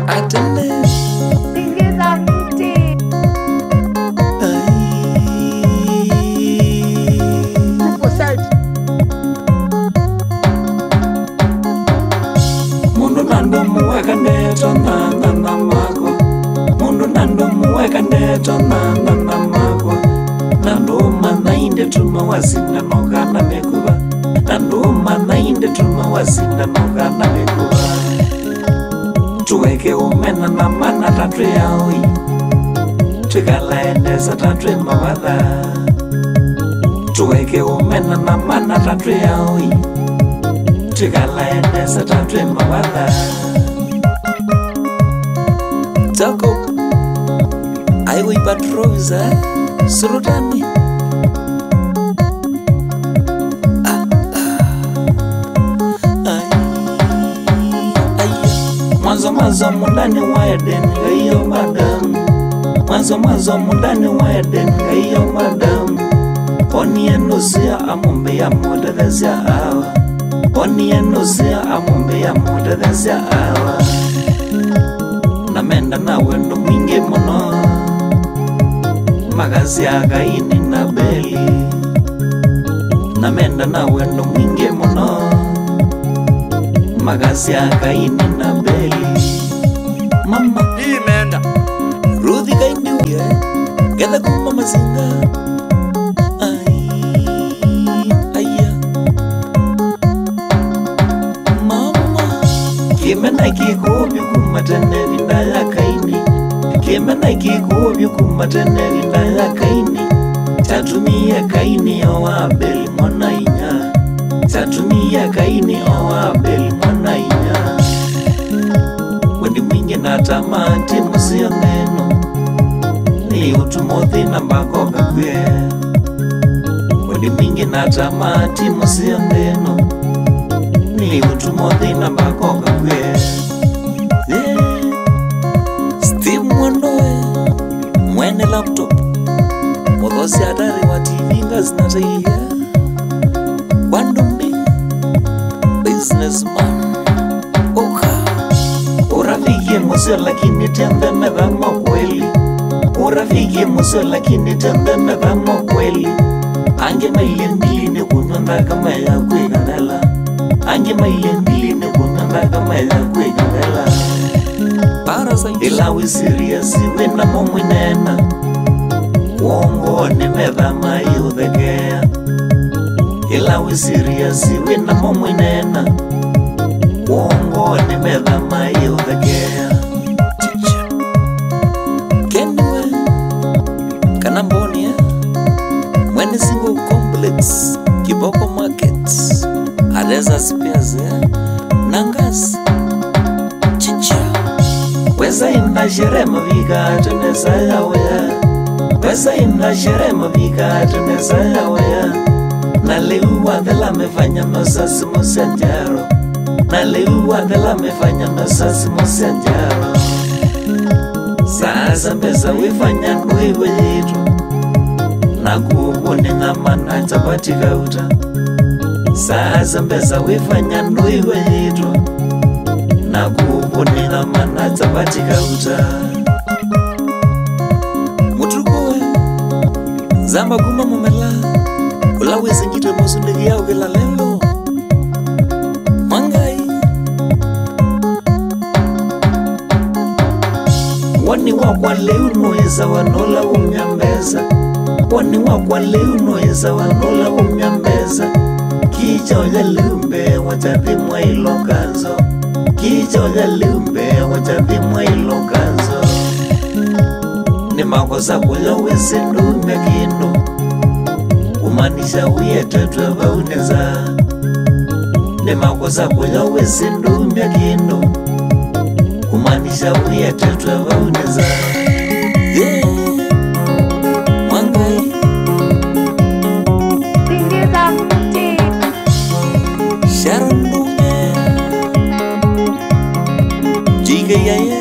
atende Singiza mti mundu nando muweka ndeto na mako mundu nando muweka ndeto na mako nando manainde tuma wasinda nokana mekuba nando manainde tuma wasinda nokana mekuba tuweke umena na mana tatu yaoi tukalaendeza tatu mawatha tuweke umena na mana tatu yaoi tukalaendeza tatu mawatha Jacob aiwe ipatroviza surutani Mwanzo mundani wa Eden ngaiyo madam Mwanzo mundani wa Eden ngaiyo madam Oni enuzia amumbe ya muda dhezia awa Oni enuzia amumbe ya muda dhezia awa Namenda na wendo mwingi mono Magazi ya gaini na beli Namenda na wendo mwingi mono Magazi ya kaini na beli Mama Kimena Ruthi kaini uye Gada kuma mazinga Aya Mama Kimena kikubi kumatene vinda ya kaini Kimena kikubi kumatene vinda ya kaini Tatumia kaini ya wabeli mwana inya Tatumia kaini owa beli mwana inya Wendi mwingi na tamati musio neno Ni utumothi na mbako kakwe Wendi mwingi na tamati musio neno Ni utumothi na mbako kakwe Steve Mwandoe Mwene laptop Mothosi atari wa TV ngazi na taiya Wandumbi businessman Oka Urafiki musio lakini tembe medhamo kweli Urafiki musio lakini tembe medhamo kweli Ange maile mbili ni kunyonda kama ya kuiganela Ange maile mbili ni kunyonda kama ya kuiganela Parasite Ilawi serious wena momwinena Uongo ni medhama yudhekea Ilawi serious wena momwinena Uongo ni medhama yudhekea Kenwe Kana Mbonia Mwene single complex Kiboko markets Areza spiaze Nangas Chicha Weza imna sherema vika tuneza ya wea Weza imna sherema vika tuneza ya wea Naliuwa dhela mefanya masasi musenjaro Naliuwa dhela mefanya masasi musenjaro Sasa mbeza wifanya nwewe yetu Na kuubuni ngamana chapati kauta Sasa mbeza wifanya nwewe yetu Na kuubuni ngamana chapati kauta Mutukuwe Zamba kuma mumela Ulawe zingite mosundegi yao kila lelo Mangai Wani wakwa leu noeza wanola umyambeza Wani wakwa leu noeza wanola umyambeza Kicha oja lumbe wachathi mwa ilo kanzo Kicha oja lumbe wachathi mwa ilo kanzo Ni makosa kuja wesendu mekindo Kumanisha uye tetwe vauneza Ni makosa kuja wesendu mekindo Kumanisha uye tetwe vauneza Mwangai Singiza mti Sharon Dume Jige yaye